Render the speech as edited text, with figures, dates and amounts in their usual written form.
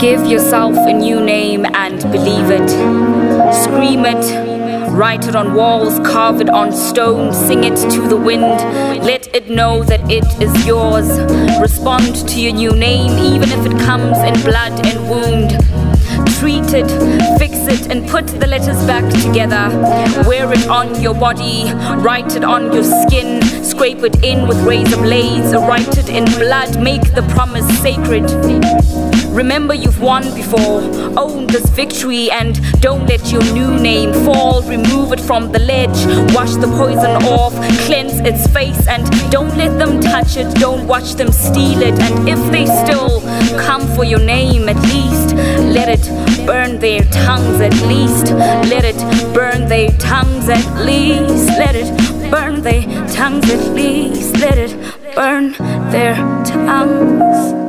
Give yourself a new name and believe it. Scream it, write it on walls, carve it on stone, sing it to the wind. Let it know that it is yours. Respond to your new name, even if it comes in blood and wound. Treat it, fix it, and put the letters back together. Wear it on your body, write it on your skin, scrape it in with razor blades, write it in blood, make the promise sacred. Remember you've won before, own this victory and don't let your new name fall. Remove it from the ledge, wash the poison off, cleanse its face and don't let them touch it, don't watch them steal it. And if they still come for your name, at least let it burn their tongues at least. Let it burn their tongues at least. Let it burn their tongues at least. Let it burn their tongues.